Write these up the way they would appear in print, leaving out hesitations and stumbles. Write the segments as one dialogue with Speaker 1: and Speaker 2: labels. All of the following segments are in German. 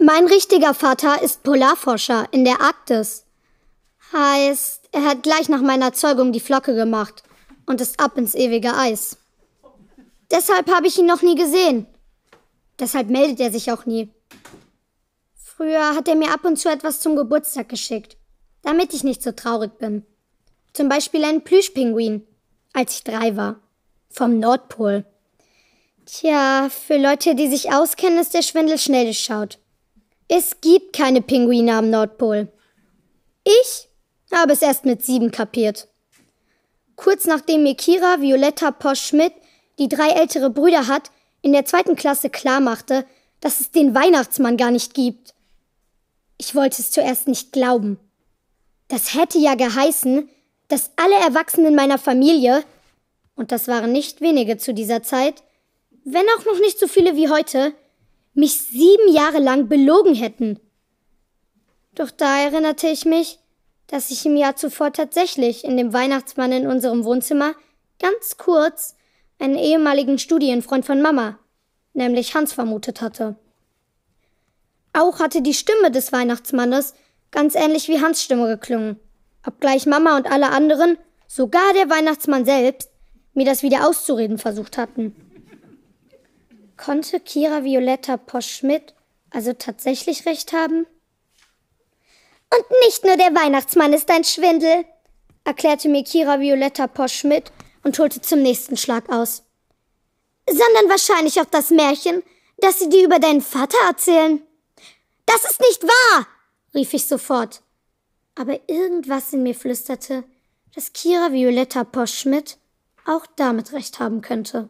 Speaker 1: Mein richtiger Vater ist Polarforscher in der Arktis. Heißt, er hat gleich nach meiner Zeugung die Flocke gemacht und ist ab ins ewige Eis. Deshalb habe ich ihn noch nie gesehen. Deshalb meldet er sich auch nie. Früher hat er mir ab und zu etwas zum Geburtstag geschickt, damit ich nicht so traurig bin. Zum Beispiel einen Plüschpinguin, als ich 3 war. Vom Nordpol. Tja, für Leute, die sich auskennen, ist der Schwindel schnell durchschaut. Es gibt keine Pinguine am Nordpol. Ich habe es erst mit 7 kapiert. Kurz nachdem mir Kira Violetta Posch-Schmidt, die 3 ältere Brüder hat, in der 2. Klasse klarmachte, dass es den Weihnachtsmann gar nicht gibt. Ich wollte es zuerst nicht glauben. Das hätte ja geheißen, dass alle Erwachsenen meiner Familie, und das waren nicht wenige zu dieser Zeit, wenn auch noch nicht so viele wie heute, mich 7 Jahre lang belogen hätten. Doch da erinnerte ich mich, dass ich im Jahr zuvor tatsächlich in dem Weihnachtsmann in unserem Wohnzimmer ganz kurz einen ehemaligen Studienfreund von Mama, nämlich Hans, vermutet hatte. Auch hatte die Stimme des Weihnachtsmannes ganz ähnlich wie Hans' Stimme geklungen, obgleich Mama und alle anderen, sogar der Weihnachtsmann selbst, mir das wieder auszureden versucht hatten. Konnte Kira Violetta Posch-Schmidt also tatsächlich recht haben? Und nicht nur der Weihnachtsmann ist ein Schwindel, erklärte mir Kira Violetta Posch-Schmidt und holte zum nächsten Schlag aus. Sondern wahrscheinlich auch das Märchen, das sie dir über deinen Vater erzählen. Das ist nicht wahr, rief ich sofort. Aber irgendwas in mir flüsterte, dass Kira Violetta Posch-Schmidt auch damit recht haben könnte.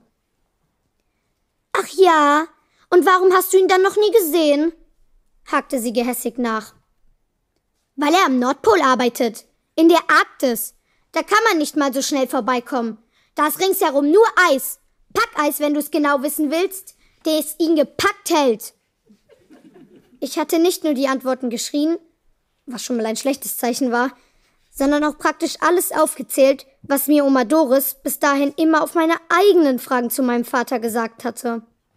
Speaker 1: Ach ja, und warum hast du ihn dann noch nie gesehen? Hakte sie gehässig nach. Weil er am Nordpol arbeitet, in der Arktis. Da kann man nicht mal so schnell vorbeikommen. Da ist ringsherum nur Eis. Packeis, wenn du es genau wissen willst, der es ihn gepackt hält. Ich hatte nicht nur die Antworten geschrien, was schon mal ein schlechtes Zeichen war, sondern auch praktisch alles aufgezählt, was mir Oma Doris bis dahin immer auf meine eigenen Fragen zu meinem Vater gesagt hatte.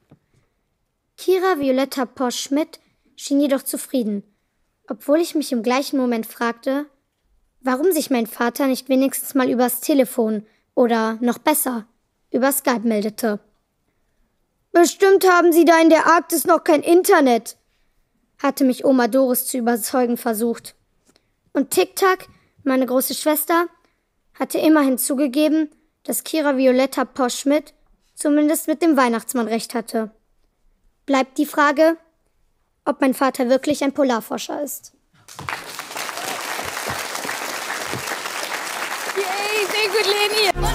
Speaker 1: Kira Violetta Posch-Schmidt schien jedoch zufrieden, obwohl ich mich im gleichen Moment fragte, warum sich mein Vater nicht wenigstens mal übers Telefon oder, noch besser, über Skype meldete. Bestimmt haben Sie da in der Arktis noch kein Internet, hatte mich Oma Doris zu überzeugen versucht. Und Tic-Tac, meine große Schwester, hatte immerhin zugegeben, dass Kira Violetta Posch-Schmidt zumindest mit dem Weihnachtsmann recht hatte. Bleibt die Frage, ob mein Vater wirklich ein Polarforscher ist.
Speaker 2: Yay, sehr gut, Leni!